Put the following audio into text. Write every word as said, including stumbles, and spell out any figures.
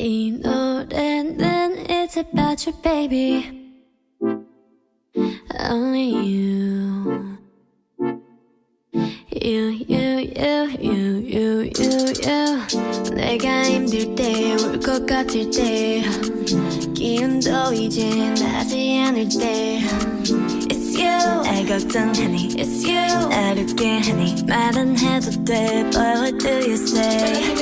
이 노래는 It's about you baby Only you You, you, you, you, you, you, you 내가 힘들 때 울 것 같을 때 기운도 이제 나지 않을 때 It's you 날 걱정하니 It's you 날 웃게 하니 말 안 해도 돼 But what do you say